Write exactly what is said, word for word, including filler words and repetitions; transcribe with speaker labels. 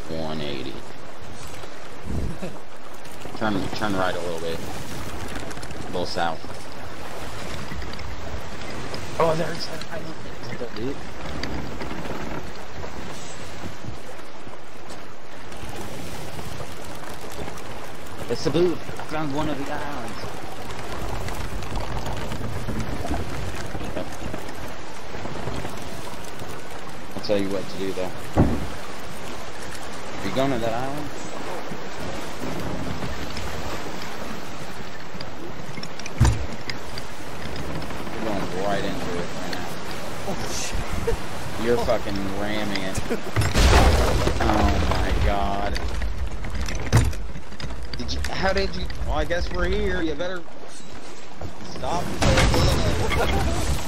Speaker 1: one eighty. Turn, turn right a little bit. A little south. Oh, there's an island, dude. It's a boot. I found one of the islands. I'll tell you what to do though. Are you going to that island? You're going right into it right now.
Speaker 2: Oh shit.
Speaker 1: You're fucking ramming it. Oh my god. Did you, how did you, well I guess we're here, you better stop.